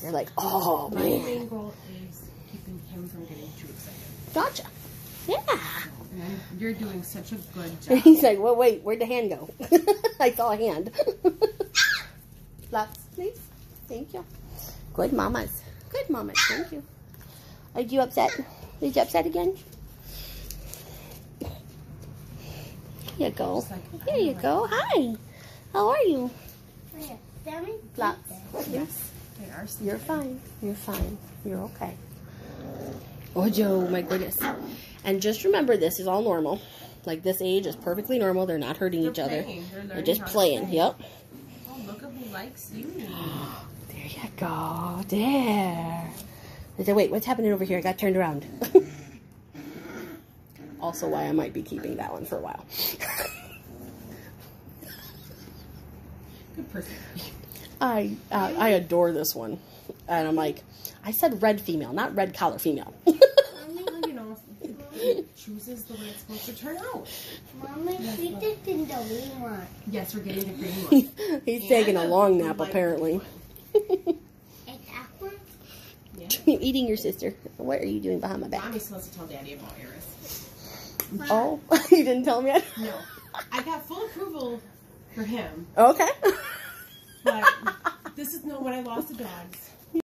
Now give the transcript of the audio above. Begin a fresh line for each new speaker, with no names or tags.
They're like, oh,
My
man.
main goal is keeping him from getting too excited.
Gotcha. Yeah.
And you're doing such a good job.
He's like, well, wait, where'd the hand go? I saw a hand. Lots, please. Thank you. Good mamas. Good mamas. Thank you. Are you upset? Are you upset again? Here you go. Here you go. Hi. How are you? Lots.
Yes, they are.
You're fine. You're fine. You're okay. Oh, Joe, my goodness. And just remember, this is all normal. Like, this age is perfectly normal. They're not hurting each other. They're just playing. Yep.
Oh, look at who likes you.
There you go. There. I said, wait, what's happening over here? I got turned around. Also why I might be keeping that one for a while.
Good person.
I adore this one. And I'm like, I said red female, not red collar female.
Well, you know, it chooses the way it's supposed to turn out.
Mommy, we did the green one.
Yes, we're getting the green one.
He's taking a long nap, apparently.
It's aqua?
Yeah.
You're eating your sister. What are you doing behind my back?
Mommy's supposed to tell Daddy about Iris.
Oh, you didn't tell me yet?
No. I got full approval for him.
Okay.
But this is when I lost the dogs.